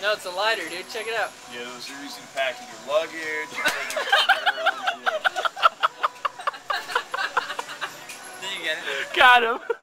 No, it's a lighter, dude. Check it out. Yeah, those are using packing your luggage. Did you get it? Got him.